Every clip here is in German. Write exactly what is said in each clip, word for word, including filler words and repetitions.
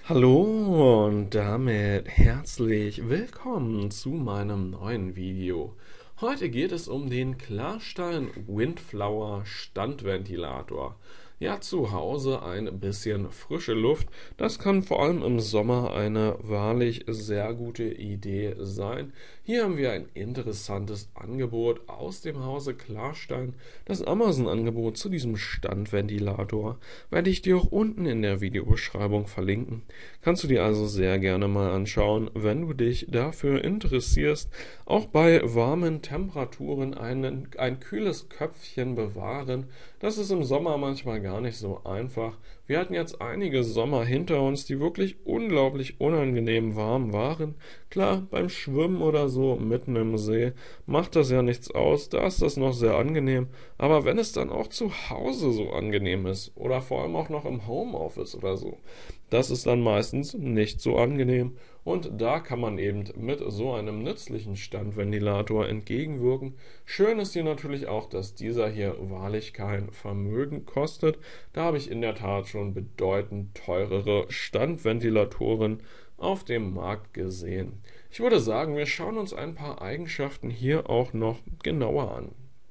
Hallo und damit herzlich willkommen zu meinem neuen Video. Heute geht es um den Klarstein Windflower Standventilator. Ja, zu Hause ein bisschen frische Luft, das kann vor allem im Sommer eine wahrlich sehr gute Idee sein. Hier haben wir ein interessantes Angebot aus dem Hause Klarstein. Das Amazon-Angebot zu diesem Standventilator werde ich dir auch unten in der Videobeschreibung verlinken. Kannst du dir also sehr gerne mal anschauen, wenn du dich dafür interessierst. Auch bei warmen Temperaturen einen, ein kühles Köpfchen bewahren, das ist im Sommer manchmal gar nicht so einfach. Wir hatten jetzt einige Sommer hinter uns, die wirklich unglaublich unangenehm warm waren. Klar, beim Schwimmen oder so mitten im See macht das ja nichts aus, da ist das noch sehr angenehm. Aber wenn es dann auch zu Hause so angenehm ist oder vor allem auch noch im Homeoffice oder so, das ist dann meistens nicht so angenehm. Und da kann man eben mit so einem nützlichen Standventilator entgegenwirken. Schön ist hier natürlich auch, dass dieser hier wahrlich kein Vermögen kostet. Da habe ich in der Tat schon bedeutend teurere Standventilatoren auf dem Markt gesehen. Ich würde sagen, wir schauen uns ein paar Eigenschaften hier auch noch genauer an.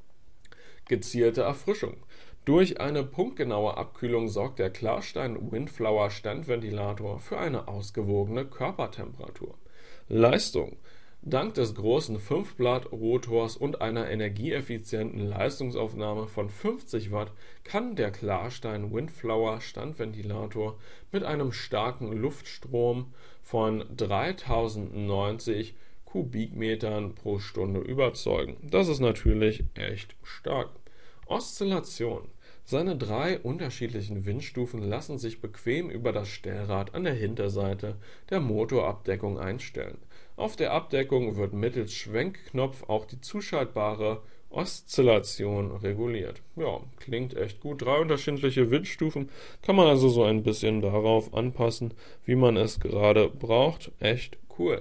Gezielte Erfrischung. Durch eine punktgenaue Abkühlung sorgt der Klarstein Windflower Standventilator für eine ausgewogene Körpertemperatur. Leistung. Dank des großen fünf-Blatt-Rotors und einer energieeffizienten Leistungsaufnahme von fünfzig Watt kann der Klarstein Windflower Standventilator mit einem starken Luftstrom von dreitausendneunzig Kubikmetern pro Stunde überzeugen. Das ist natürlich echt stark. Oszillation. Seine drei unterschiedlichen Windstufen lassen sich bequem über das Stellrad an der Hinterseite der Motorabdeckung einstellen. Auf der Abdeckung wird mittels Schwenkknopf auch die zuschaltbare Oszillation reguliert. Ja, klingt echt gut. Drei unterschiedliche Windstufen, kann man also so ein bisschen darauf anpassen, wie man es gerade braucht. Echt cool.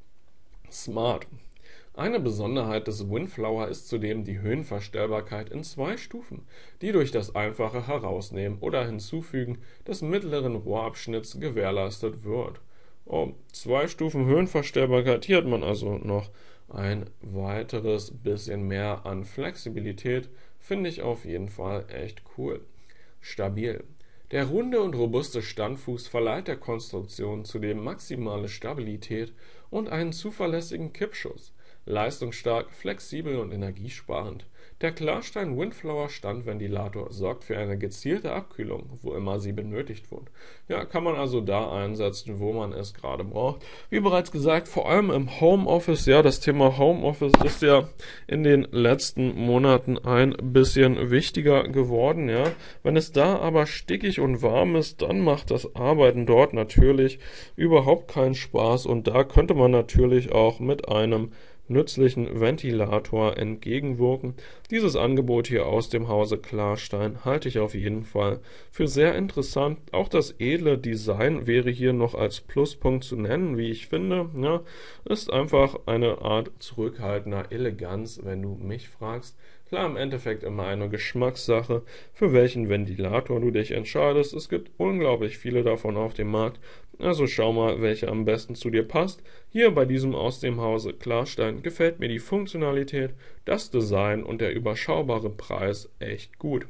Smart. Eine Besonderheit des Windflower ist zudem die Höhenverstellbarkeit in zwei Stufen, die durch das einfache Herausnehmen oder Hinzufügen des mittleren Rohrabschnitts gewährleistet wird. Oh, zwei Stufen Höhenverstellbarkeit, hier hat man also noch ein weiteres bisschen mehr an Flexibilität, finde ich auf jeden Fall echt cool. Stabil. Der runde und robuste Standfuß verleiht der Konstruktion zudem maximale Stabilität und einen zuverlässigen Kippschuss. Leistungsstark, flexibel und energiesparend. Der Klarstein Windflower Standventilator sorgt für eine gezielte Abkühlung, wo immer sie benötigt wird. Ja, kann man also da einsetzen, wo man es gerade braucht. Wie bereits gesagt, vor allem im Homeoffice, ja, das Thema Homeoffice ist ja in den letzten Monaten ein bisschen wichtiger geworden, ja. Wenn es da aber stickig und warm ist, dann macht das Arbeiten dort natürlich überhaupt keinen Spaß und da könnte man natürlich auch mit einem nützlichen Ventilator entgegenwirken. Dieses Angebot hier aus dem Hause Klarstein halte ich auf jeden Fall für sehr interessant. Auch das edle Design wäre hier noch als Pluspunkt zu nennen, wie ich finde. Ja, ist einfach eine Art zurückhaltender Eleganz, wenn du mich fragst. Klar, im Endeffekt immer eine Geschmackssache, für welchen Ventilator du dich entscheidest. Es gibt unglaublich viele davon auf dem Markt, also schau mal, welche am besten zu dir passt. Hier bei diesem aus dem Hause Klarstein gefällt mir die Funktionalität, das Design und der überschaubare Preis echt gut.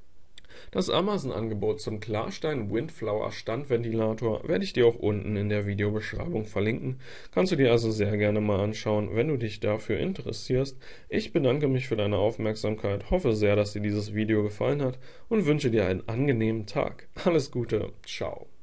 Das Amazon-Angebot zum Klarstein Windflower Standventilator werde ich dir auch unten in der Videobeschreibung verlinken. Kannst du dir also sehr gerne mal anschauen, wenn du dich dafür interessierst. Ich bedanke mich für deine Aufmerksamkeit, hoffe sehr, dass dir dieses Video gefallen hat und wünsche dir einen angenehmen Tag. Alles Gute, ciao.